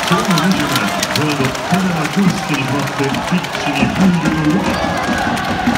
背番号27、フォワード、田川恭介に代わってピッチに入るのは